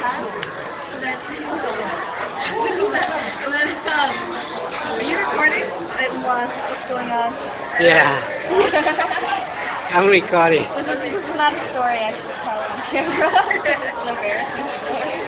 Are you recording? It was. What's going on? Yeah, I'm recording. This is not a story I should tell on camera. It's an embarrassing story.